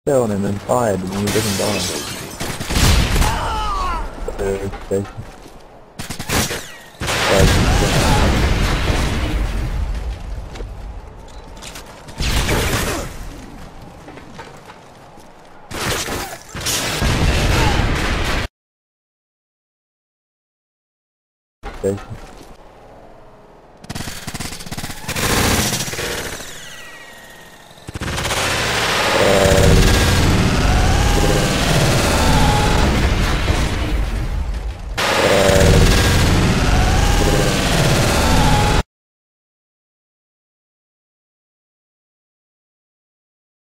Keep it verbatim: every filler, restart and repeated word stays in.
kill on him and fired and he doesn't die. Uh, okay. Okay.